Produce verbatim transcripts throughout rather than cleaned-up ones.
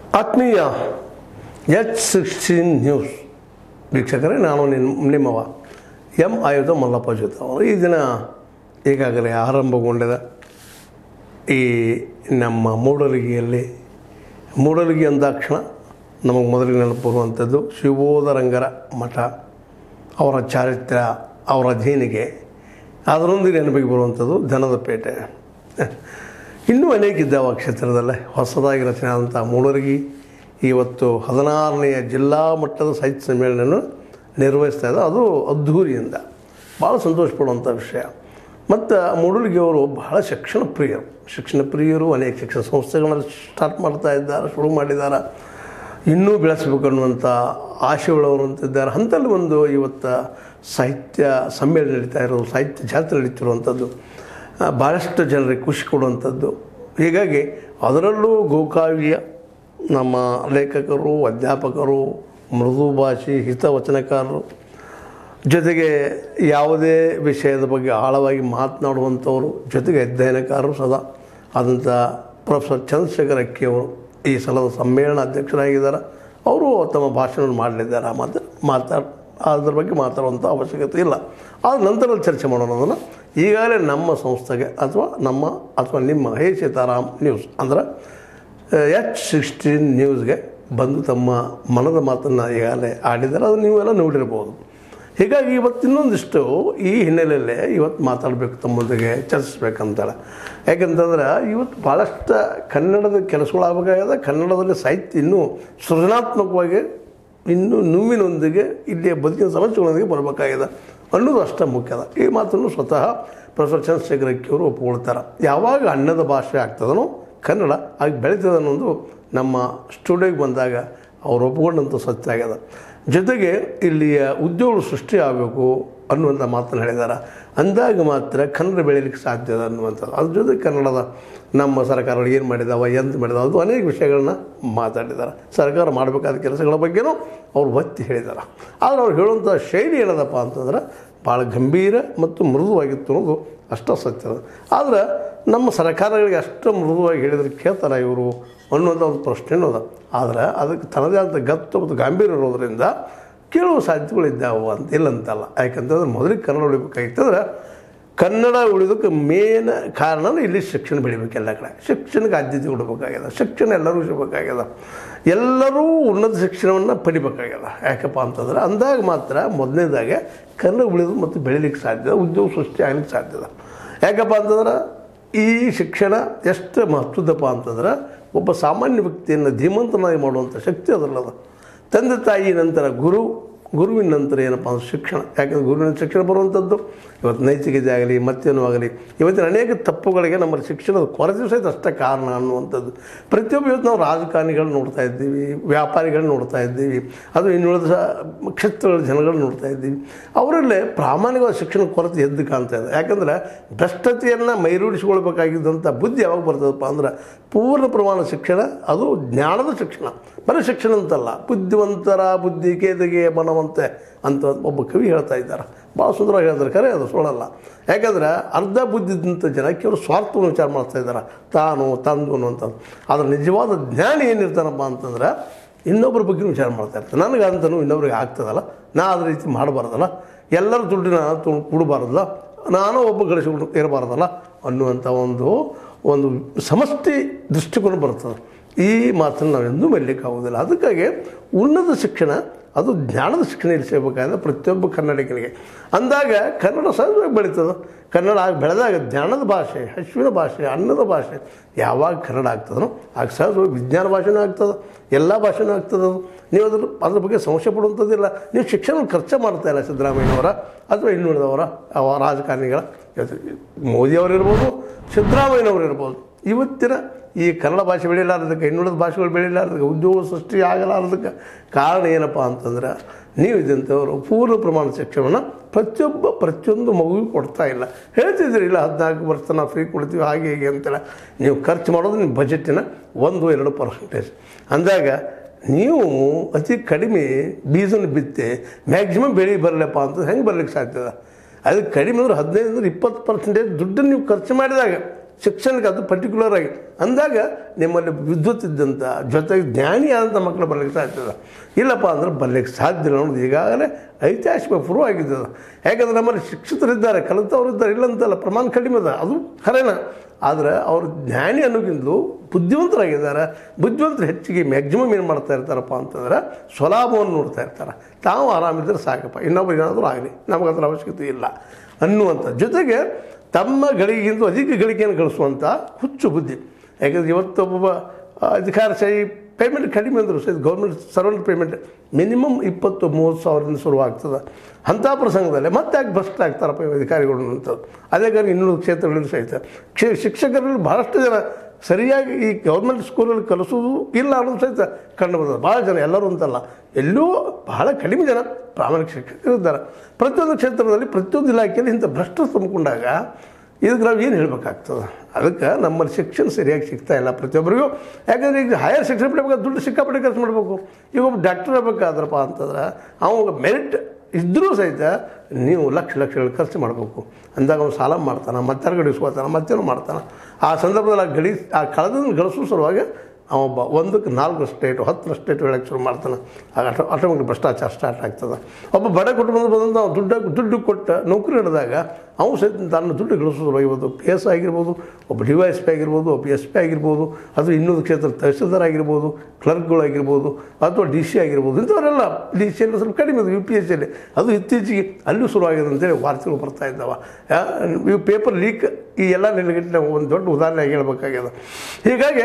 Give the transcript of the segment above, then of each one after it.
ಆತ್ಮೀಯ H sixteen news ವೀಕ್ಷಕರೇ, ನಾನು ನಿಮ್ಮವ ಎಂ ಆಯುಧ ಮಲ್ಲಪ್ಪ ಜೊತೆ ಅವರು. ಈ ದಿನ ಈಗಾಗಲೇ ಆರಂಭಗೊಂಡಿದೆ ಈ ನಮ್ಮ ಮೂಡಲಗಿಯಲ್ಲಿ. ಮೂಡಲಗಿ ಅಂದಾಕ್ಷಣ ನಮಗೆ ಮೊದಲಿಗೆ ನೆನಪು ಬರುವಂಥದ್ದು ಶಿವೋದರಂಗರ ಮಠ, ಅವರ ಚಾರಿತ್ರ್ಯ, ಅವರ ದೇಣಿಗೆ, ಅದರೊಂದಿಗೆ ನೆನಪಿಗೆ ಬರುವಂಥದ್ದು ದನದಪೇಟೆ. ಇನ್ನೂ ಅನೇಕ ಇದ್ದಾವೆ ಆ ಕ್ಷೇತ್ರದಲ್ಲೇ. ಹೊಸದಾಗಿ ರಚನೆ ಆದಂಥ ಮೂಡಲಗಿ ಇವತ್ತು ಹದಿನಾರನೆಯ ಜಿಲ್ಲಾ ಮಟ್ಟದ ಸಾಹಿತ್ಯ ಸಮ್ಮೇಳನವನ್ನು ನಿರ್ವಹಿಸ್ತಾ ಇದೆ. ಅದು ಅದ್ಧೂರಿಯಿಂದ ಭಾಳ ಸಂತೋಷ ಪಡುವಂಥ ವಿಷಯ. ಮತ್ತು ಮೂಡಲಗಿಯವರು ಬಹಳ ಶಿಕ್ಷಣ ಪ್ರಿಯರು ಶಿಕ್ಷಣ ಪ್ರಿಯರು ಅನೇಕ ಶಿಕ್ಷಣ ಸಂಸ್ಥೆಗಳನ್ನು ಸ್ಟಾರ್ಟ್ ಮಾಡ್ತಾ ಇದ್ದಾರೆ, ಶುರು ಮಾಡಿದ್ದಾರೆ. ಇನ್ನೂ ಬೆಳೆಸಬೇಕು ಅನ್ನುವಂಥ ಆಶೆಗಳವರು ಅಂತಿದ್ದಾರೆ. ಅಂಥಲ್ಲಿ ಒಂದು ಇವತ್ತು ಸಾಹಿತ್ಯ ಸಮ್ಮೇಳನ ನಡೀತಾ ಇರೋದು, ಸಾಹಿತ್ಯ ಜಾತ್ರೆ ನಡೀತಿರುವಂಥದ್ದು ಭಾಳಷ್ಟು ಜನರಿಗೆ ಖುಷಿ ಕೊಡುವಂಥದ್ದು. ಹೀಗಾಗಿ ಅದರಲ್ಲೂ ಗೋಕಾವಿಯ ನಮ್ಮ ಲೇಖಕರು, ಅಧ್ಯಾಪಕರು, ಮೃದು ಭಾಷಿ, ಹಿತವಚನಕಾರರು, ಜೊತೆಗೆ ಯಾವುದೇ ವಿಷಯದ ಬಗ್ಗೆ ಆಳವಾಗಿ ಮಾತನಾಡುವಂಥವರು, ಜೊತೆಗೆ ಅಧ್ಯಯನಕಾರರು ಸದಾ ಆದಂಥ ಪ್ರೊಫೆಸರ್ ಚಂದ್ರಶೇಖರ್ ಅಕ್ಕಿಯವರು ಈ ಸಲದ ಸಮ್ಮೇಳನ ಅಧ್ಯಕ್ಷರಾಗಿದ್ದಾರೆ. ಅವರು ತಮ್ಮ ಭಾಷಣವನ್ನು ಮಾಡಲಿದ್ದಾರೆ. ಮಾತು ಮಾತಾಡ ಅದ್ರ ಬಗ್ಗೆ ಮಾತಾಡುವಂಥ ಅವಶ್ಯಕತೆ ಇಲ್ಲ. ಆದ ನಂತರದಲ್ಲಿ ಚರ್ಚೆ ಮಾಡೋಣ. ಅದನ್ನು ಈಗಾಗಲೇ ನಮ್ಮ ಸಂಸ್ಥೆಗೆ ಅಥವಾ ನಮ್ಮ ಅಥವಾ ನಿಮ್ಮ ಹೇ ಸೀತಾರಾಮ್ ನ್ಯೂಸ್ ಅಂದರೆ ಎಚ್ ಸಿಕ್ಸ್ಟೀನ್ ನ್ಯೂಸ್ಗೆ ಬಂದು ತಮ್ಮ ಮನದ ಮಾತನ್ನು ಈಗಾಗಲೇ ಆಡಿದ್ದಾರೆ. ಅದು ನೀವೆಲ್ಲ ನೋಡಿರ್ಬೋದು. ಹೀಗಾಗಿ ಇವತ್ತು ಇನ್ನೊಂದಿಷ್ಟು ಈ ಹಿನ್ನೆಲೆಯಲ್ಲೇ ಇವತ್ತು ಮಾತಾಡಬೇಕು, ತಮ್ಮೊಂದಿಗೆ ಚರ್ಚಿಸ್ಬೇಕಂತೇಳಿ. ಯಾಕಂತಂದ್ರೆ ಇವತ್ತು ಭಾಳಷ್ಟು ಕನ್ನಡದ ಕೆಲಸಗಳಾಗಬೇಕಾಗಿದೆ. ಕನ್ನಡದಲ್ಲಿ ಸಾಹಿತ್ಯ ಇನ್ನೂ ಸೃಜನಾತ್ಮಕವಾಗಿ ಇನ್ನೂ ನೋವಿನೊಂದಿಗೆ ಇಲ್ಲಿಯ ಬದುಕಿನ ಸಮಸ್ಯೆಗಳೊಂದಿಗೆ ಬರಬೇಕಾಗಿದೆ ಅನ್ನೋದು ಅಷ್ಟೇ ಮುಖ್ಯದ. ಈ ಮಾತನ್ನು ಸ್ವತಃ ಪ್ರೊಫೆಸರ್ ಚಂದ್ರಶೇಖರ್ ಅಕ್ಕಿಯವರು ಒಪ್ಪಿಕೊಳ್ತಾರೆ. ಯಾವಾಗ ಅನ್ನದ ಭಾಷೆ ಆಗ್ತದನೋ ಕನ್ನಡ ಆಗಿ ಬೆಳೀತದೆ ಅನ್ನೋದು ನಮ್ಮ ಸ್ಟುಡಿಯೋಗೆ ಬಂದಾಗ ಅವ್ರು ಒಪ್ಪಿಕೊಂಡಂಥ ಸತ್ಯ ಆಗ್ಯದ. ಜೊತೆಗೆ ಇಲ್ಲಿಯ ಉದ್ಯೋಗ ಸೃಷ್ಟಿ ಆಗಬೇಕು ಅನ್ನುವಂಥ ಮಾತನ್ನು ಹೇಳಿದ್ದಾರೆ. ಅಂದಾಗ ಮಾತ್ರ ಕನ್ನಡ ಬೆಳೀಲಿಕ್ಕೆ ಸಾಧ್ಯ ಇದೆ ಅನ್ನುವಂಥದ್ದು. ಅದ್ರ ಜೊತೆಗೆ ಕನ್ನಡದ ನಮ್ಮ ಸರ್ಕಾರಗಳು ಏನು ಮಾಡಿದಾವೆ, ಎಂತ ಮಾಡಿದಾವೆ, ಅದು ಅನೇಕ ವಿಷಯಗಳನ್ನ ಮಾತಾಡಿದ್ದಾರೆ. ಸರ್ಕಾರ ಮಾಡಬೇಕಾದ ಕೆಲಸಗಳ ಬಗ್ಗೆನೂ ಅವ್ರು ಒತ್ತಿ ಹೇಳಿದ್ದಾರೆ. ಆದರೆ ಅವ್ರು ಹೇಳುವಂಥ ಶೈಲಿ ಏನದಪ್ಪ ಅಂತಂದ್ರೆ ಭಾಳ ಗಂಭೀರ ಮತ್ತು ಮೃದುವಾಗಿತ್ತು ಅನ್ನೋದು ಅಷ್ಟೇ ಸತ್ಯ. ಆದರೆ ನಮ್ಮ ಸರ್ಕಾರಗಳಿಗೆ ಅಷ್ಟು ಮೃದುವಾಗಿ ಹೇಳಿದ್ರೆ ಕೇಳ್ತಾರೆ ಇವರು ಅನ್ನುವಂಥ ಒಂದು ಪ್ರಶ್ನೆನೂ ಅದ. ಆದರೆ ಅದಕ್ಕೆ ತನ್ನದೇ ಆದ ಗತ್ತು ಮತ್ತು ಗಾಂಭೀರ್ಯ ಇರೋದರಿಂದ ಕೇಳುವ ಸಾಧ್ಯತೆಗಳಿದ್ದಾವೆ ಅಂತ ಇಲ್ಲಂತಲ್ಲ. ಯಾಕಂತಂದ್ರೆ ಮೊದಲಿಗೆ ಕನ್ನಡ ಉಳಿಬೇಕಾಗಿತ್ತಂದ್ರೆ ಕನ್ನಡ ಉಳಿದಕ್ಕೆ ಮೇನ್ ಕಾರಣ ಇಲ್ಲಿ ಶಿಕ್ಷಣ ಬೆಳಿಬೇಕು. ಎಲ್ಲ ಕಡೆ ಶಿಕ್ಷಣಕ್ಕೆ ಆದ್ಯತೆ ಕೊಡಬೇಕಾಗ್ಯದ. ಶಿಕ್ಷಣ ಎಲ್ಲರೂ ಸಿಗಬೇಕಾಗ್ಯದ. ಎಲ್ಲರೂ ಉನ್ನತ ಶಿಕ್ಷಣವನ್ನು ಪಡಿಬೇಕಾಗ್ಯದ. ಯಾಕಪ್ಪ ಅಂತಂದ್ರೆ ಅಂದಾಗ ಮಾತ್ರ ಮೊದಲನೇದಾಗೆ ಕನ್ನಡ ಉಳಿದು ಮತ್ತು ಬೆಳೀಲಿಕ್ಕೆ ಸಾಧ್ಯ, ಉದ್ಯೋಗ ಸೃಷ್ಟಿ ಆಗ್ಲಿಕ್ಕೆ ಸಾಧ್ಯದ. ಯಾಕಪ್ಪ ಅಂತಂದ್ರೆ ಈ ಶಿಕ್ಷಣ ಎಷ್ಟು ಮಹತ್ವದಪ್ಪ ಅಂತಂದ್ರೆ ಒಬ್ಬ ಸಾಮಾನ್ಯ ವ್ಯಕ್ತಿಯನ್ನು ಧೀಮಂತನಾಗಿ ಮಾಡುವಂಥ ಶಕ್ತಿ ಅದರಲ್ಲದ. ತಂದೆ ತಾಯಿ ನಂತರ ಗುರು, ಗುರುವಿನ ನಂತರ ಏನಪ್ಪ ಅಂದ್ರೆ ಶಿಕ್ಷಣ. ಯಾಕಂದರೆ ಗುರುವಿನ ಶಿಕ್ಷಣ ಬರುವಂಥದ್ದು ಇವತ್ತು ನೈತಿಕತೆ ಆಗಲಿ ಮತ್ತೇನೂ ಆಗಲಿ ಇವತ್ತಿನ ಅನೇಕ ತಪ್ಪುಗಳಿಗೆ ನಮ್ಮ ಶಿಕ್ಷಣದ ಕೊರತೆ ಸಹಿತ ಅಷ್ಟೇ ಕಾರಣ ಅನ್ನುವಂಥದ್ದು. ಪ್ರತಿಯೊಬ್ಬ ಇವತ್ತು ನಾವು ರಾಜಕಾರಣಿಗಳನ್ನ ನೋಡ್ತಾ ಇದ್ದೀವಿ, ವ್ಯಾಪಾರಿಗಳನ್ನ ನೋಡ್ತಾ ಇದ್ದೀವಿ, ಅದು ಇನ್ನುಳಿದ ಕ್ಷೇತ್ರಗಳ ಜನಗಳನ್ನ ನೋಡ್ತಾ ಇದ್ದೀವಿ. ಅವರಲ್ಲೇ ಪ್ರಾಮಾಣಿಕವಾದ ಶಿಕ್ಷಣದ ಕೊರತೆ ಎದ್ದು ಕಾಣ್ತಾ ಇದೆ. ಯಾಕಂದರೆ ಭ್ರಷ್ಟತೆಯನ್ನು ಮೈರೂಡಿಸಿಕೊಳ್ಬೇಕಾಗಿದ್ದಂಥ ಬುದ್ಧಿ ಯಾವಾಗ ಬರ್ತದಪ್ಪ ಅಂದ್ರೆ ಪೂರ್ಣ ಪ್ರಮಾಣ ಶಿಕ್ಷಣ, ಅದು ಜ್ಞಾನದ ಶಿಕ್ಷಣ, ಬರೀ ಶಿಕ್ಷಣ ಅಂತಲ್ಲ. ಬುದ್ಧಿವಂತರ ಬುದ್ಧಿ ಕೇದಿಗೆ ಬನವಂತೆ ಅಂತ ಒಬ್ಬ ಕವಿ ಹೇಳ್ತಾ ಇದ್ದಾರೆ. ಭಾಳ ಸುಂದರವಾಗಿ ಹೇಳ್ತಾರೆ. ಖರೆ ಅದು ಸುಳ್ಳಲ್ಲ. ಯಾಕಂದ್ರೆ ಅರ್ಧ ಬುದ್ಧಿದ್ದಂಥ ಜನಕ್ಕೆ ಅವರು ಸ್ವಾರ್ಥವನ್ನು ವಿಚಾರ ಮಾಡ್ತಾ ಇದ್ದಾರೆ, ತಾನು ತಂದು ಅನ್ನುವಂಥದ್ದು. ಆದರೆ ನಿಜವಾದ ಜ್ಞಾನಿ ಏನಿರ್ತಾನಪ್ಪ ಅಂತಂದ್ರೆ ಇನ್ನೊಬ್ಬರ ಬಗ್ಗೆ ವಿಚಾರ ಮಾಡ್ತಾ ಇರ್ತಾನೆ. ನನಗೆ ಅಂತಲೂ ಇನ್ನೊಬ್ರಿಗೆ ಆಗ್ತದಲ್ಲ, ನಾ ಅದ್ರ ರೀತಿ ಮಾಡಬಾರ್ದಲ್ಲ, ಎಲ್ಲರ ದುಡ್ಡಿನ ಕೊಡಬಾರ್ದಲ್ಲ, ನಾನು ಒಬ್ಬ ಗಳಿಸಿಕೊಂಡು ಇರಬಾರ್ದಲ್ಲ ಅನ್ನುವಂಥ ಒಂದು ಒಂದು ಸಮಷ್ಟಿ ದೃಷ್ಟಿಕೋನ ಬರ್ತದೆ. ಈ ಮಾತನ್ನು ನಾವು ಎಂದೂ ಮೆಲ್ಲಕ್ಕೆ ಆಗೋದಿಲ್ಲ. ಅದಕ್ಕಾಗಿ ಉನ್ನತ ಶಿಕ್ಷಣ, ಅದು ಜ್ಞಾನದ ಶಿಕ್ಷಣ ಇಲ್ಲಿ ಸಿಗಬೇಕಾದ್ರೆ ಪ್ರತಿಯೊಬ್ಬ ಕನ್ನಡಿಗನಿಗೆ. ಅಂದಾಗ ಕನ್ನಡ ಸಹಜವಾಗಿ ಬೆಳೀತದೆ. ಕನ್ನಡ ಆಗಿ ಬೆಳೆದಾಗ ಜ್ಞಾನದ ಭಾಷೆ, ಹಸುವಿನ ಭಾಷೆ, ಅನ್ನದ ಭಾಷೆ ಯಾವಾಗ ಕನ್ನಡ ಆಗ್ತದೋ ಆಗ ಸಹಜವಾಗಿ ವಿಜ್ಞಾನ ಭಾಷೆನೂ ಆಗ್ತದೆ, ಎಲ್ಲ ಭಾಷೆನೂ ಆಗ್ತದೆ. ಅದು ನೀವು ಅದ್ರ ಅದ್ರ ಬಗ್ಗೆ ಸಂಶಯ ಪಡುವಂಥದ್ದಿಲ್ಲ. ನೀವು ಶಿಕ್ಷಣ ಖರ್ಚು ಮಾಡ್ತಾ ಇಲ್ಲ ಸಿದ್ದರಾಮಯ್ಯನವರ ಅಥವಾ ಇನ್ನುಳಿದವರ ಅವ ರಾಜಕಾರಣಿಗಳ, ಮೋದಿಯವರು ಇರ್ಬೋದು, ಸಿದ್ದರಾಮಯ್ಯನವರು ಇರ್ಬೋದು. ಇವತ್ತಿನ ಈ ಕನ್ನಡ ಭಾಷೆ ಬೆಳೀಲಾರದಕ್ಕೆ, ಇನ್ನುಳಿದ ಭಾಷೆಗಳು ಬೆಳೀಲಾರದಕ್ಕೆ, ಉದ್ಯೋಗ ಸೃಷ್ಟಿ ಆಗಲಾರದಕ್ಕೆ ಕಾರಣ ಏನಪ್ಪ ಅಂತಂದ್ರೆ ನೀವು ಇದ್ದಂಥವರು ಪೂರ್ಣ ಪ್ರಮಾಣದ ಶಿಕ್ಷಣವನ್ನು ಪ್ರತಿಯೊಬ್ಬ ಪ್ರತಿಯೊಂದು ಮಗುವಿಗೆ ಕೊಡ್ತಾ ಇಲ್ಲ. ಹೇಳ್ತಿದ್ದೀರಿ ಇಲ್ಲ ಹದಿನಾಲ್ಕು ವರ್ಷ ನಾವು ಫ್ರೀ ಕೊಡ್ತೀವಿ ಹಾಗೆ ಹೀಗೆ ಅಂತೆಲ್ಲ. ನೀವು ಖರ್ಚು ಮಾಡೋದು ನಿಮ್ಮ ಬಜೆಟಿನ ಒಂದು ಎರಡು ಪರ್ಸೆಂಟೇಜ್ ಅಂದಾಗ ನೀವು ಅತಿ ಕಡಿಮೆ ಬೀಜನ ಬಿತ್ತೆ ಮ್ಯಾಕ್ಸಿಮಮ್ ಬೆಳೆ ಬರಲಪ್ಪ ಅಂತ ಹೆಂಗೆ ಬರಲಿಕ್ಕೆ ಸಾಧ್ಯದ? ಅದಕ್ಕೆ ಕಡಿಮೆ ಅಂದ್ರೆ ಹದಿನೈದು ಅಂದ್ರೆ ಇಪ್ಪತ್ತು ಪರ್ಸೆಂಟೇಜ್ ದುಡ್ಡನ್ನು ನೀವು ಖರ್ಚು ಮಾಡಿದಾಗ ಶಿಕ್ಷಣಕ್ಕೆ ಅದು ಪರ್ಟಿಕ್ಯುಲರ್ ಆಗಿ ಅಂದಾಗ ನಿಮ್ಮಲ್ಲಿ ವಿದ್ಯುತ್ ಇದ್ದಂಥ ಜೊತೆಗೆ ಜ್ಞಾನಿ ಆದಂಥ ಮಕ್ಕಳು ಬರ್ಲಿಕ್ಕೆ ಸಾಧ್ಯ ಇಲ್ಲಪ್ಪ ಅಂದ್ರೆ ಬರ್ಲಿಕ್ಕೆ ಸಾಧ್ಯ ಇಲ್ಲ ಅನ್ನೋದು ಈಗಾಗಲೇ ಐತಿಹಾಸಿಕ ಪ್ರೂವ್ ಆಗಿದ್ದದು. ಯಾಕಂದ್ರೆ ನಮ್ಮಲ್ಲಿ ಶಿಕ್ಷಿತರಿದ್ದಾರೆ, ಕಲಿತವ್ರು ಇದ್ದಾರೆ, ಇಲ್ಲಂತಲ್ಲ, ಪ್ರಮಾಣ ಕಡಿಮೆ ಅದ, ಅದು ಖರೇನ. ಆದರೆ ಅವರು ಜ್ಞಾನಿ ಅನ್ನೋಕ್ಕಿಂತಲೂ ಬುದ್ಧಿವಂತರಾಗಿದ್ದಾರೆ. ಬುದ್ಧಿವಂತರು ಹೆಚ್ಚಿಗೆ ಮ್ಯಾಕ್ಸಿಮಮ್ ಏನು ಮಾಡ್ತಾ ಇರ್ತಾರಪ್ಪ ಅಂತಂದ್ರೆ ಸ್ವಲಾಭವನ್ನು ನೋಡ್ತಾ ಇರ್ತಾರೆ. ತಾವು ಆರಾಮಿದ್ದರೆ ಸಾಕಪ್ಪ, ಇನ್ನೊಬ್ಬರು ಏನಾದರೂ ಆಗಲಿ, ನಮಗೆ ಅದರ ಅವಶ್ಯಕತೆ ಇಲ್ಲ ಅನ್ನುವಂಥ ಜೊತೆಗೆ ತಮ್ಮ ಗಳಿಗಿಂತ ಅಧಿಕ ಗಳಿಕೆಯನ್ನು ಗಳಿಸುವಂಥ ಹುಚ್ಚು ಬುದ್ಧಿ. ಯಾಕಂದರೆ ಇವತ್ತು ಒಬ್ಬೊಬ್ಬ ಅಧಿಕಾರಶಾಹಿ ಪೇಮೆಂಟ್ ಕಡಿಮೆ ಅಂದರು ಸಹ ಗೌರ್ಮೆಂಟ್ ಸರ್ವೆಂಟ್ ಪೇಮೆಂಟ್ ಮಿನಿಮಮ್ ಇಪ್ಪತ್ತು ಮೂವತ್ತು ಸಾವಿರದಿಂದ ಶುರುವಾಗ್ತದೆ. ಅಂಥ ಪ್ರಸಂಗದಲ್ಲಿ ಮತ್ತೆ ಯಾಕೆ ಭ್ರಷ್ಟ ಆಗ್ತಾರಪ್ಪ ಅಧಿಕಾರಿಗಳು ಅಂತದ್ದು. ಅದೇ ಕಾರಣ ಇನ್ನೂರು ಕ್ಷೇತ್ರಗಳಲ್ಲಿ ಸಹಿತ ಕ್ಷೇ ಶಿಕ್ಷಕರಲ್ಲಿ ಭಾಳಷ್ಟು ಜನ ಸರಿಯಾಗಿ ಈ ಗೌರ್ಮೆಂಟ್ ಸ್ಕೂಲಲ್ಲಿ ಕಲಿಸೋದು ಇಲ್ಲ ಅನ್ನೋದು ಸಹಿತ ಕಂಡು ಬರ್ತದೆ. ಭಾಳ ಜನ, ಎಲ್ಲರೂ ಅಂತಲ್ಲ, ಎಲ್ಲೂ ಬಹಳ ಕಡಿಮೆ ಜನ ಪ್ರಾಮಾಣಿಕ ಶಿಕ್ಷಕರಿದ್ದಾರೆ. ಪ್ರತಿಯೊಂದು ಕ್ಷೇತ್ರದಲ್ಲಿ ಪ್ರತಿಯೊಂದು ಇಲಾಖೆಯಲ್ಲಿ ಇಂಥ ಭ್ರಷ್ಟ ತುಂಬಿಕೊಂಡಾಗ ಇದಕ್ಕೆ ನಾವು ಏನು ಹೇಳಬೇಕಾಗ್ತದೆ? ಅದಕ್ಕೆ ನಮ್ಮಲ್ಲಿ ಶಿಕ್ಷಣ ಸರಿಯಾಗಿ ಸಿಗ್ತಾ ಇಲ್ಲ ಪ್ರತಿಯೊಬ್ಬರಿಗೂ. ಯಾಕಂದರೆ ಈಗ ಹೈಯರ್ ಶಿಕ್ಷಣ ಪಡಿಬೇಕಾದ್ರೆ ದುಡ್ಡು ಸಿಕ್ಕಾಪಟ್ಟೆ ಖರ್ಚು ಮಾಡಬೇಕು. ಈಗ ಒಬ್ಬ ಡಾಕ್ಟರ್ ಆಗಬೇಕಾದ್ರಪ್ಪ ಅಂತಂದ್ರೆ ಅವಾಗ ಮೆರಿಟ್ ಇದ್ದರೂ ಸಹಿತ ನೀವು ಲಕ್ಷ ಲಕ್ಷಗಳು ಖರ್ಚು ಮಾಡಬೇಕು. ಅಂದಾಗ ಅವ್ನು ಸಾಲ ಮಾಡ್ತಾನೆ, ಮತ್ತೆ ಗಳಿಸ್ಕೋತಾನೆ, ಮತ್ತೇನು ಮಾಡ್ತಾನೆ. ಆ ಸಂದರ್ಭದಲ್ಲಿ ಆ ಗಳಿ ಆ ಕಳೆದನ್ನು ಗಳಿಸೋ ಸಲುವಾಗಿ ಅವೊಬ್ಬ ಒಂದಕ್ಕೆ ನಾಲ್ಕು ಸ್ಟೇಟು ಹತ್ತು ಸ್ಟೇಟು ಹೇಳಕ್ಕೆ ಶುರು ಮಾಡ್ತಾನೆ. ಆಗ ಆಟೋ ಆಟೋಮೆಟಿಕ್ ಭ್ರಷ್ಟಾಚಾರ ಸ್ಟಾರ್ಟ್ ಆಗ್ತದೆ. ಒಬ್ಬ ಬಡ ಕುಟುಂಬದ ಬಂದಂಥ ಅವ್ನು ದುಡ್ಡು ದುಡ್ಡು ಕೊಟ್ಟು ನೌಕರಿ ಹಿಡಿದಾಗ ಅವನು ಸಹಿತ ತನ್ನ ದುಡ್ಡು ಗಳಿಸೋದು. ಇವತ್ತು ಪಿ ಎಸ್ ಆಗಿರ್ಬೋದು, ಒಬ್ಬ ಡಿ ವೈ ಎಸ್ ಪಿ ಆಗಿರ್ಬೋದು, ಒಬ್ಬ ಎಸ್ ಪಿ ಆಗಿರ್ಬೋದು, ಅದು ಇನ್ನೊಂದು ಕ್ಷೇತ್ರ ತಹಸೀಲ್ದಾರ್ ಆಗಿರ್ಬೋದು, ಕ್ಲರ್ಕ್ಗಳಾಗಿರ್ಬೋದು, ಅಥವಾ ಡಿ ಸಿ ಆಗಿರ್ಬೋದು, ಇಂಥವರೆಲ್ಲ ಡಿ ಸಿ ಎಲ್ಲ ಸ್ವಲ್ಪ ಕಡಿಮೆ ಅದು. ಯು ಪಿ ಎಸ್ ಸಿಯಲ್ಲಿ ಅದು ಇತ್ತೀಚೆಗೆ ಅಲ್ಲೂ ಶುರುವಾಗಿದೆ ಅಂತೇಳಿ ವಾರ್ತೆಗಳು ಬರ್ತಾ ಇದ್ದಾವೆ. ಇವು ಪೇಪರ್ ಲೀಕ್ ಈ ಎಲ್ಲ ನೆಲೆಗಟ್ಟಿ ನಾವು ಒಂದು ದೊಡ್ಡ ಉದಾಹರಣೆ ಹೇಳ್ಬೇಕಾಗ್ಯದ. ಹೀಗಾಗಿ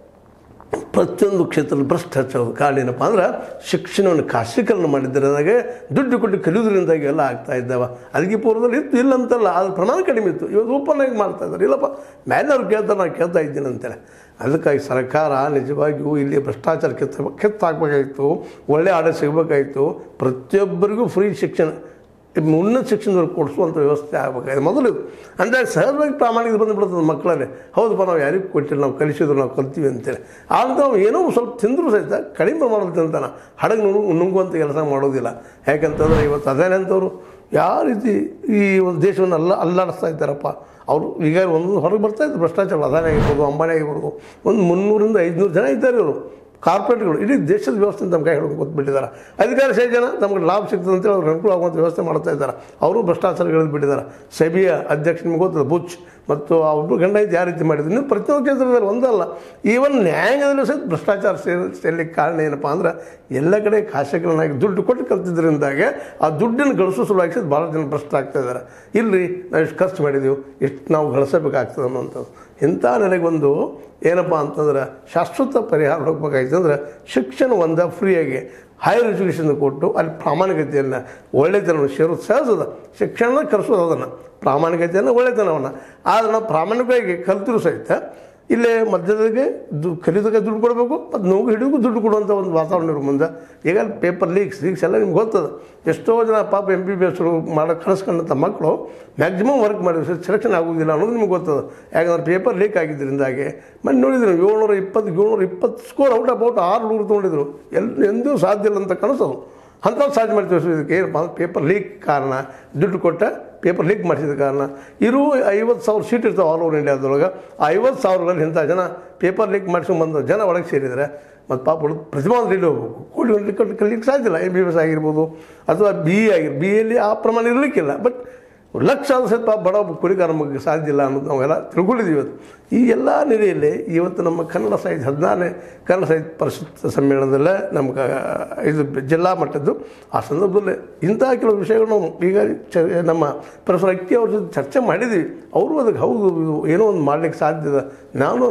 ಪ್ರತಿಯೊಂದು ಕ್ಷೇತ್ರದಲ್ಲಿ ಭ್ರಷ್ಟಾಚಾರದ ಕಾರಣ ಏನಪ್ಪ ಅಂದ್ರೆ ಶಿಕ್ಷಣವನ್ನು ಖಾಸಗೀಕರಣ ಮಾಡಿದ್ದರಾಗೆ ದುಡ್ಡು ಕೊಟ್ಟು ಕಲಿಯೋದ್ರಿಂದಾಗಿ ಎಲ್ಲ ಆಗ್ತಾ ಇದ್ದಾವೆ. ಅದಕ್ಕೆ ಪೂರ್ವದಲ್ಲಿ ಇತ್ತು, ಇಲ್ಲ ಅಂತಲ್ಲ, ಅದ್ರ ಪ್ರಮಾಣ ಕಡಿಮೆ ಇತ್ತು. ಇವತ್ತು ಓಪನ್ ಆಗಿ ಮಾಡ್ತಾ ಇದ್ದಾರೆ. ಇಲ್ಲಪ್ಪ ಮೇಲವ್ರು ಕೇಳ್ತಾರೆ, ನಾನು ಕೇಳ್ತಾ ಇದ್ದೀನಿ ಅಂತೇಳಿ. ಅದಕ್ಕಾಗಿ ಸರ್ಕಾರ ನಿಜವಾಗಿಯೂ ಇಲ್ಲಿ ಭ್ರಷ್ಟಾಚಾರ ಕಿತ್ತ ಕಿತ್ತಾಕಬೇಕಾಗಿತ್ತು, ಒಳ್ಳೆಯ ಆಡಳಿತ ಸಿಗಬೇಕಾಗಿತ್ತು. ಪ್ರತಿಯೊಬ್ಬರಿಗೂ ಫ್ರೀ ಶಿಕ್ಷಣ, ಉನ್ನತ ಶಿಕ್ಷಣದವ್ರಿಗೆ ಕೊಡಿಸುವಂಥ ವ್ಯವಸ್ಥೆ ಆಗಬೇಕಾಗಿದೆ ಮೊದಲು. ಅಂದಾಗ ಸಹಜವಾಗಿ ಪ್ರಾಮಾಣಿಕ ಬಂದುಬಿಡ್ತದೆ ಮಕ್ಕಳಲ್ಲಿ. ಹೌದಪ್ಪ, ನಾವು ಯಾರಿಗೂ ಕೊಟ್ಟಿಲ್ಲ, ನಾವು ಕಲಿಸಿದ್ರು, ನಾವು ಕಲ್ತೀವಿ ಅಂತೇಳಿ. ಆಗ ನಾವು ಏನೋ ಸ್ವಲ್ಪ ತಿಂದರೂ ಸಹಿತ ಕಡಿಮೆ ಪ್ರಮಾಣದಲ್ಲಿ ತಿಂತಾನೆ, ಹಡಗು ನುಂಗು ನುಂಗುವಂಥ ಕೆಲಸ ಮಾಡೋದಿಲ್ಲ. ಯಾಕಂತಂದರೆ ಇವತ್ತು ಅದೇನಂತವರು ಯಾವ ರೀತಿ ಈ ಒಂದು ದೇಶವನ್ನು ಅಲ್ಲ ಅಲ್ಲಾಡಿಸ್ತಾ ಇದ್ದಾರಪ್ಪ ಅವರು. ಈಗ ಒಂದೊಂದು ಹೊರಗೆ ಬರ್ತಾಯಿದ್ರು ಭ್ರಷ್ಟಾಚಾರ. ಅದಾನಿ ಆಗಿರ್ಬೋದು, ಅಂಬಾನಿ ಆಗಿರ್ಬೋದು, ಒಂದು ಮುನ್ನೂರಿಂದ ಐದುನೂರು ಜನ ಇದ್ದಾರೆ ಇವರು ಕಾರ್ಪೊರೇಟ್ಗಳು. ಇಡೀ ದೇಶದ ವ್ಯವಸ್ಥೆ ತಮ್ಮ ಕೈ ಹಿಡ್ಕೊಂಡು ಕೂತ್ಬಿಟ್ಟಿದ್ದಾರೆ. ಅಧಿಕಾರಶಾಹಿ ಜನ ನಮಗೆ ಲಾಭ ಸಿಗ್ತದೆ ಅಂತೇಳಿ ಅವ್ರು ಅನುಕೂಲ ಆಗುವಂಥ ವ್ಯವಸ್ಥೆ ಮಾಡ್ತಾ ಇದ್ದಾರೆ. ಅವರು ಭ್ರಷ್ಟಾಚಾರಗಳು ಬಿಟ್ಟಿದ್ದಾರೆ. ಸೆಬಿಯ ಅಧ್ಯಕ್ಷ ನಿಮ್ಗೆ ಗೊತ್ತದ, ಬುಚ್ ಮತ್ತು ಆ ಒಬ್ಬರು ಗಂಡ ಇದು ಯಾವ ರೀತಿ ಮಾಡಿದ್ರು. ನೀವು ಪ್ರತಿಯೊಂದು ಕ್ಷೇತ್ರದಲ್ಲಿ ಒಂದಲ್ಲ, ಈವನ್ ನ್ಯಾಯಾಂಗದಲ್ಲೂ ಸಹಿತ ಭ್ರಷ್ಟಾಚಾರ ಸೇರಿ ಸೇರ್ಲಿಕ್ಕೆ ಕಾರಣ ಏನಪ್ಪ ಅಂದ್ರೆ ಎಲ್ಲ ಕಡೆ ಖಾಸಗಿಗಳನ್ನಾಗಿ ದುಡ್ಡು ಕೊಟ್ಟು ಕಲ್ತಿದ್ದರಿಂದಾಗೆ ಆ ದುಡ್ಡನ್ನು ಗಳಿಸೋ ಸಲುವಾಗಿ ಸಹಿತ ಭಾಳ ಜನ ಭ್ರಷ್ಟ ಆಗ್ತಾ ಇದ್ದಾರೆ. ಇಲ್ಲರಿ ನಾವು ಎಷ್ಟು ಖರ್ಚು ಮಾಡಿದ್ದೀವಿ, ಎಷ್ಟು ನಾವು ಗಳಿಸಬೇಕಾಗ್ತದೆ ಅನ್ನೋಂಥದ್ದು. ಇಂಥ ನನಗೊಂದು ಏನಪ್ಪ ಅಂತಂದ್ರೆ ಶಾಶ್ವತ ಪರಿಹಾರ ಹುಡುಕಬೇಕಾಯ್ತು ಅಂದ್ರೆ ಶಿಕ್ಷಣ ಒಂದ ಫ್ರೀಯಾಗಿ ಹೈಯರ್ ಎಜುಕೇಷನ್ ಕೊಟ್ಟು ಅಲ್ಲಿ ಪ್ರಾಮಾಣಿಕತೆಯನ್ನು ಒಳ್ಳೆತನವನ್ನು ಸೇರೋದು ಸಹಜದ. ಶಿಕ್ಷಣ ಕಲಿಸೋದು ಅದನ್ನು ಪ್ರಾಮಾಣಿಕತೆಯನ್ನು ಒಳ್ಳೆತನವನ್ನು. ಆದರೆ ನಾವು ಪ್ರಾಮಾಣಿಕವಾಗಿ ಕಲ್ತಿರು ಸಹಿತ ಇಲ್ಲೇ ಮಧ್ಯದಾಗೆ ದು ಖರೀದಕ್ಕೆ ದುಡ್ಡು ಕೊಡಬೇಕು, ಮತ್ತು ನೋವು ಹಿಡಿಯೋಕ್ಕೂ ದುಡ್ಡು ಕೊಡುವಂಥ ಒಂದು ವಾತಾವರಣ ಇರೋ ಮುಂದೆ. ಈಗ ಪೇಪರ್ ಲೀಕ್ಸ್ ಲೀಕ್ಸ್ ಎಲ್ಲ ನಿಮ್ಗೆ ಗೊತ್ತದ. ಎಷ್ಟೋ ಜನ ಪಾಪ ಎಮ್ ಬಿ ಬಿ ಎಸ್ ಮಾಡೋಕ್ಕೆ ಕಳಿಸ್ಕೊಂಡಂಥ ಮಕ್ಕಳು ಮ್ಯಾಕ್ಸಿಮಮ್ ವರ್ಕ್ ಮಾಡಿದ್ರು ಸೆಲೆಕ್ಷನ್ ಆಗೋದಿಲ್ಲ ಅನ್ನೋದು ನಿಮ್ಗೆ ಗೊತ್ತದ. ಯಾಕಂದ್ರೆ ಪೇಪರ್ ಲೀಕ್ ಆಗಿದ್ದರಿಂದಾಗೆ ಮತ್ತೆ ನೋಡಿದ್ರು ಏಳ್ನೂರ ಇಪ್ಪತ್ತು ಏಳ್ನೂರ ಇಪ್ಪತ್ತು ಸ್ಕೋರ್ ಔಟ್ ಅಬೌಟ್ ಆರು ನೂರು ತೊಗೊಂಡಿದ್ರು. ಎಲ್ಲ ಎಂದೂ ಸಾಧ್ಯ ಇಲ್ಲ ಅಂತ ಕನಸೋದು. ಅಂಥದ್ದು ಸಾಧ್ಯ ಮಾಡಿ ತೋರಿಸೋದಕ್ಕೆ ಏನಪ್ಪ ಅಂದ್ರೆ ಪೇಪರ್ ಲೀಕ್ ಕಾರಣ, ದುಡ್ಡು ಕೊಟ್ಟ ಪೇಪರ್ ಲೀಕ್ ಮಾಡಿಸಿದ ಕಾರಣ. ಇರೋ ಐವತ್ತು ಸಾವಿರ ಸೀಟ್ ಇರ್ತಾವೆ ಆಲ್ ಓವರ್ ಇಂಡಿಯಾದೊಳಗೆ. ಆ ಐವತ್ತು ಸಾವಿರಗಳಲ್ಲಿ ಇಂಥ ಜನ ಪೇಪರ್ ಲೀಕ್ ಮಾಡಿಸ್ಕೊಂಡ್ಬಂದು ಜನ ಒಳಗೆ ಸೇರಿದರೆ ಮತ್ತು ಪಾಪ ಪ್ರತಿಭಾವಂತ ಇಲ್ಲಿ ಹೋಗ್ಬೇಕು. ಕೋಟಿ ಗಂಟೆ ಕಟ್ಟು ಕಲಿಕ್ಕೆ ಸಾಧ್ಯ ಇಲ್ಲ. ಎಮ್ ಬಿ ಬಿ ಎಸ್ ಆಗಿರ್ಬೋದು ಅಥವಾ ಬಿ ಎ ಆಗಿರ್ ಬಿ ಎಲ್ಲಿ ಆ ಪ್ರಮಾಣ ಇರಲಿಕ್ಕಿಲ್ಲ. ಬಟ್ ಲಕ್ಷ ಆದ ಸಹಿತ ಬಡ ಕುರಿಗಾರ ಮಗಗೆ ಸಾಧ್ಯ ಇಲ್ಲ ಅನ್ನೋದು ನಾವೆಲ್ಲ ತಿಳ್ಕೊಂಡಿದ್ದೀವಿ. ಇವತ್ತು ಈ ಎಲ್ಲ ನೆಲೆಯಲ್ಲಿ ಇವತ್ತು ನಮ್ಮ ಕನ್ನಡ ಸಾಹಿತ್ಯ ಹದಿನಾರನೇ ಕನ್ನಡ ಸಾಹಿತ್ಯ ಪರಿಷತ್ ಸಮ್ಮೇಳನದಲ್ಲೇ ನಮ್ಗೆ ಇದು ಜಿಲ್ಲಾ ಮಟ್ಟದ್ದು. ಆ ಸಂದರ್ಭದಲ್ಲಿ ಇಂಥ ಕೆಲವು ವಿಷಯಗಳು ನಾವು ಈಗ ಚ ನಮ್ಮ ಪ್ರೊಫೆಸರ್ ಅಕ್ಕಿ ಅವ್ರ ಜೊತೆ ಚರ್ಚೆ ಮಾಡಿದ್ದೀವಿ. ಅವರು ಅದಕ್ಕೆ ಹೌದು ಇದು ಏನೋ ಒಂದು ಮಾಡಲಿಕ್ಕೆ ಸಾಧ್ಯದ. ನಾನು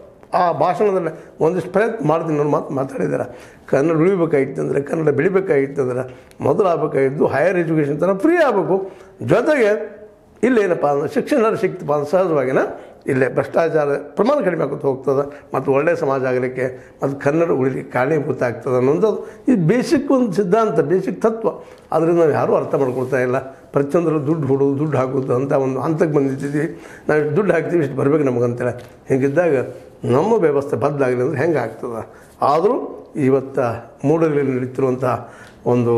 ಆ ಭಾಷಣದಲ್ಲಿ ಒಂದಿಷ್ಟು ಪ್ರಯತ್ನ ಮಾಡ್ತೀನಿ ನಾನು ಮಾತು ಮಾತಾಡಿದ್ದಾರೆ. ಕನ್ನಡ ಉಳಿಬೇಕಾಗಿತ್ತು ಅಂದರೆ, ಕನ್ನಡ ಬೆಳಿಬೇಕಾಗಿತ್ತು ಅಂದ್ರೆ ಮೊದಲು ಆಗಬೇಕಾಗಿದ್ದು ಹೈಯರ್ ಎಜುಕೇಷನ್ ಥರ ಫ್ರೀ ಆಗಬೇಕು. ಜೊತೆಗೆ ಇಲ್ಲೇನಪ್ಪ ಅಂದ್ರೆ ಶಿಕ್ಷಣ ಸಿಕ್ತಪ್ಪ ಅಂದ್ರೆ ಸಹಜವಾಗಿನ ಇಲ್ಲೇ ಭ್ರಷ್ಟಾಚಾರ ಪ್ರಮಾಣ ಕಡಿಮೆ ಆಗುತ್ತೆ ಹೋಗ್ತದೆ, ಮತ್ತು ಒಳ್ಳೆಯ ಸಮಾಜ ಆಗಲಿಕ್ಕೆ ಮತ್ತು ಕನ್ನಡ ಉಳಿಲಿಕ್ಕೆ ಕಾರಣೀಭೂತ ಆಗ್ತದೆ ಅನ್ನೋದು ಇದು ಬೇಸಿಕ್ ಒಂದು ಸಿದ್ಧಾಂತ, ಬೇಸಿಕ್ ತತ್ವ. ಅದರಿಂದ ನಾವು ಯಾರೂ ಅರ್ಥ ಮಾಡ್ಕೊಳ್ತಾ ಇಲ್ಲ. ಪ್ರತಿಯೊಂದರಲ್ಲೂ ದುಡ್ಡು ಹೊಡೋದು, ದುಡ್ಡು ಹಾಕೋದು ಅಂತ ಒಂದು ಹಂತಕ್ಕೆ ಬಂದಿದ್ದೀವಿ. ನಾವು ಇಷ್ಟು ದುಡ್ಡು ಹಾಕ್ತೀವಿ, ಇಷ್ಟು ಬರಬೇಕು ನಮಗಂತೇಳಿ. ಹೀಗಿದ್ದಾಗ ನಮ್ಮ ವ್ಯವಸ್ಥೆ ಬದಲಾಗಲಿ ಅಂದರೆ ಹೆಂಗೆ ಆಗ್ತದೆ? ಆದರೂ ಇವತ್ತು ಮೂಡಲಲ್ಲಿ ನಡೀತಿರುವಂಥ ಒಂದು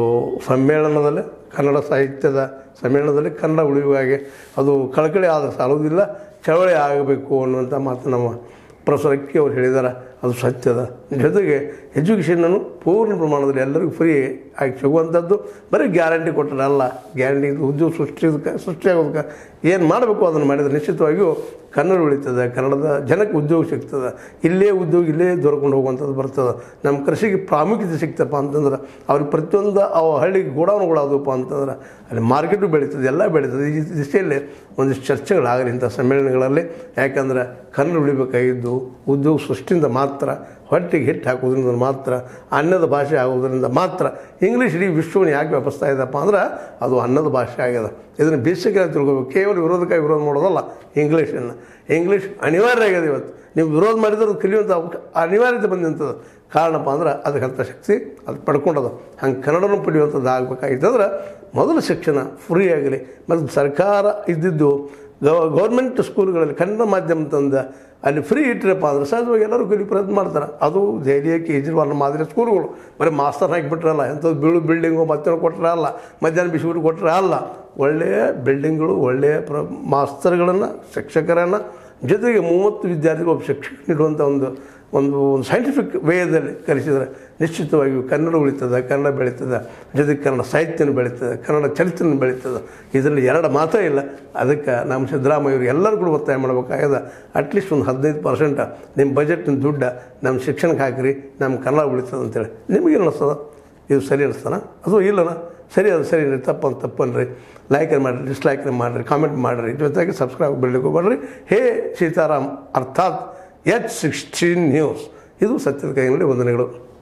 ಸಮ್ಮೇಳನದಲ್ಲಿ, ಕನ್ನಡ ಸಾಹಿತ್ಯದ ಸಮ್ಮೇಳನದಲ್ಲಿ ಕನ್ನಡ ಉಳಿಯುವಾಗೆ ಅದು ಕಳಕಳಿ ಆದ ಸಾಲೋದಿಲ್ಲ. ಚಳವಳಿ ಆಗಬೇಕು ಅನ್ನುವಂಥ ಮಾತು ನಮ್ಮ ಪ್ರೊಫೆಸರ್ ಅಕ್ಕಿ ಅವರು ಹೇಳಿದ್ದಾರೆ. ಅದು ಸತ್ಯದ. ಜೊತೆಗೆ ಎಜುಕೇಷನನ್ನು ಪೂರ್ಣ ಪ್ರಮಾಣದಲ್ಲಿ ಎಲ್ಲರಿಗೂ ಫ್ರೀ ಆಗಿ ಸಿಗುವಂಥದ್ದು. ಬರೀ ಗ್ಯಾರಂಟಿ ಕೊಟ್ಟರೆ ಅಲ್ಲ, ಗ್ಯಾರಂಟಿ ಉದ್ಯೋಗ ಸೃಷ್ಟಿಸೋದಕ್ಕೆ ಸೃಷ್ಟಿಯಾಗೋದಕ್ಕೆ ಏನು ಮಾಡಬೇಕು ಅದನ್ನು ಮಾಡಿದರೆ ನಿಶ್ಚಿತವಾಗಿಯೂ ಕನ್ನಡ ಉಳಿತದೆ, ಕನ್ನಡದ ಜನಕ್ಕೆ ಉದ್ಯೋಗ ಸಿಗ್ತದೆ, ಇಲ್ಲೇ ಉದ್ಯೋಗ ಇಲ್ಲೇ ದೊರಕೊಂಡು ಹೋಗುವಂಥದ್ದು ಬರ್ತದೆ. ನಮ್ಮ ಕೃಷಿಗೆ ಪ್ರಾಮುಖ್ಯತೆ ಸಿಗ್ತಪ್ಪ ಅಂತಂದ್ರೆ ಅವ್ರಿಗೆ ಪ್ರತಿಯೊಂದು ಅವು ಹಳ್ಳಿಗೆ ಗೋಡೌನ್ಗಳಾದವಪ್ಪ ಅಂತಂದ್ರೆ ಅಲ್ಲಿ ಮಾರ್ಕೆಟು ಬೆಳೀತದೆ, ಎಲ್ಲ ಬೆಳೀತದೆ. ಈ ದಿಶೆಯಲ್ಲಿ ಒಂದಿಷ್ಟು ಚರ್ಚೆಗಳಾಗಲಿ ಇಂಥ ಸಮ್ಮೇಳನಗಳಲ್ಲಿ. ಯಾಕಂದ್ರೆ ಕನ್ನಡ ಉಳಿಬೇಕಾಗಿದ್ದು ಉದ್ಯೋಗ ಸೃಷ್ಟಿಯಿಂದ ಮಾತ್ರ, ಹೊಟ್ಟೆಗೆ ಹಿಟ್ಟು ಹಾಕೋದ್ರಿಂದ ಮಾತ್ರ, ಅನ್ನದ ಭಾಷೆ ಆಗೋದ್ರಿಂದ ಮಾತ್ರ. ಇಂಗ್ಲೀಷ್ ಇಡೀ ವಿಶ್ವವನ್ನು ಯಾಕೆ ವ್ಯಾಪಿಸ್ತಾ ಇದ್ದಪ್ಪ ಅಂದ್ರೆ ಅದು ಅನ್ನದ ಭಾಷೆ ಆಗ್ಯದ. ಇದನ್ನು ಬೇಸಿಕ್ಕಾಗಿ ತಿಳ್ಕೊಬೇಕು. ಕೇವಲ ವಿರೋಧಕ್ಕಾಗಿ ವಿರೋಧ ಮಾಡೋದಲ್ಲ ಇಂಗ್ಲೀಷನ್ನು. ಇಂಗ್ಲೀಷ್ ಅನಿವಾರ್ಯ ಆಗ್ಯದ. ಇವತ್ತು ನೀವು ವಿರೋಧ ಮಾಡಿದ್ರೆ ಅದು ಕಲಿಯುವಂಥ ಅನಿವಾರ್ಯತೆ ಬಂದಂಥದ್ದು. ಕಾರಣಪ್ಪ ಅಂದ್ರೆ ಅದಕ್ಕೆ ಅಂಥ ಶಕ್ತಿ ಅದು ಪಡ್ಕೊಂಡದು. ಹಂಗೆ ಕನ್ನಡನೂ ಪಡೆಯುವಂಥದ್ದು ಆಗಬೇಕಾಗಿತ್ತಂದ್ರೆ ಮೊದಲು ಶಿಕ್ಷಣ ಫ್ರೀ ಆಗಲಿ. ಮತ್ತು ಸರ್ಕಾರ ಇದ್ದಿದ್ದು ಗವ ಗೌರ್ಮೆಂಟ್ ಸ್ಕೂಲ್ಗಳಲ್ಲಿ ಕನ್ನಡ ಮಾಧ್ಯಮ ತಂದು ಅಲ್ಲಿ ಫ್ರೀ ಇಟ್ಟರಪ್ಪ ಅಂದ್ರೆ ಸಹಜವಾಗಿ ಎಲ್ಲರೂ ಕಲಿ ಪ್ರಯತ್ನ ಮಾಡ್ತಾರೆ. ಅದು ದೆಹಲಿಯ ಕೇಜ್ರಿವಾಲ್ ಮಾದರಿ ಸ್ಕೂಲ್ಗಳು ಬರೀ ಮಾಸ್ತರ್ ಹಾಕಿಬಿಟ್ರಲ್ಲ, ಎಂಥದ್ದು ಬೀಳು ಬಿಲ್ಡಿಂಗು ಮತ್ತೇನು ಕೊಟ್ಟರೆ ಅಲ್ಲ, ಮಧ್ಯಾಹ್ನ ಬಿಸಿಬಿಟ್ಟು ಕೊಟ್ಟರೆ ಅಲ್ಲ. ಒಳ್ಳೆಯ ಬಿಲ್ಡಿಂಗ್ಗಳು, ಒಳ್ಳೆಯ ಪ್ರ ಮಾಸ್ತರ್ಗಳನ್ನು, ಶಿಕ್ಷಕರನ್ನು, ಜೊತೆಗೆ ಮೂವತ್ತು ವಿದ್ಯಾರ್ಥಿಗಳು ಒಬ್ಬ ಶಿಕ್ಷಕ ನೀಡುವಂಥ ಒಂದು ಒಂದು ಒಂದು ಸೈಂಟಿಫಿಕ್ ವೇದಲ್ಲಿ ಕಲಿಸಿದರೆ ನಿಶ್ಚಿತವಾಗಿಯೂ ಕನ್ನಡ ಉಳಿತದೆ, ಕನ್ನಡ ಬೆಳೀತದೆ, ಜೊತೆಗೆ ಕನ್ನಡ ಸಾಹಿತ್ಯನೂ ಬೆಳೀತದೆ, ಕನ್ನಡ ಚರಿತ್ರೆನೂ ಬೆಳೀತದೆ. ಇದರಲ್ಲಿ ಎರಡು ಮಾತೇ ಇಲ್ಲ. ಅದಕ್ಕೆ ನಮ್ಮ ಸಿದ್ದರಾಮಯ್ಯವ್ರು ಎಲ್ಲರೂ ಕೂಡ ಒತ್ತಾಯ ಮಾಡಬೇಕಾಗ್ಯದ. ಅಟ್ಲೀಸ್ಟ್ ಒಂದು ಹದಿನೈದು ಪರ್ಸೆಂಟ್ ನಿಮ್ಮ ಬಜೆಟ್ನ ದುಡ್ಡು ನಮ್ಮ ಶಿಕ್ಷಣಕ್ಕೆ ಹಾಕಿರಿ, ನಮ್ಮ ಕನ್ನಡ ಉಳಿತದೆ ಅಂತೇಳಿ. ನಿಮಗೇನು ಅನಿಸ್ತದ? ಇದು ಸರಿ ಅನಿಸ್ತಾನ ಅಥವಾ ಇಲ್ಲನ? ಸರಿ ಅದು ಸರಿ ರೀ, ತಪ್ಪಂತ ತಪ್ಪನ್ರಿ. ಲೈಕನ್ನು ಮಾಡಿರಿ, ಡಿಸ್ಲೈಕನ್ನು ಮಾಡಿರಿ, ಕಾಮೆಂಟ್ ಮಾಡಿರಿ, ಜೊತೆಗೆ ಸಬ್ಸ್ಕ್ರೈಬ್ ಬಿಡಲಿಕ್ಕೆ ಹೋಗ್ಬೇಡ್ರಿ. ಹೇ ಸೀತಾರಾಮ್ ಅರ್ಥಾತ್ ಎಚ್ ಸಿಕ್ಸ್ಟೀನ್ ನ್ಯೂಸ್. ಇದು ಸತ್ಯದ ಕೈಯಲ್ಲಿ ವಂದನೆಗಳು.